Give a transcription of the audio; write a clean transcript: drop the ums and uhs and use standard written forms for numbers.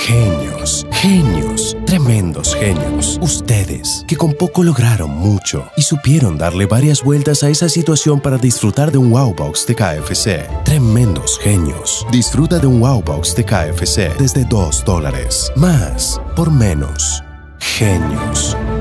Genios, genios, tremendos genios. Ustedes, que con poco lograron mucho y supieron darle varias vueltas a esa situación para disfrutar de un Wow Box de KFC. Tremendos genios. Disfruta de un Wow Box de KFC desde $2. Más por menos. Genios.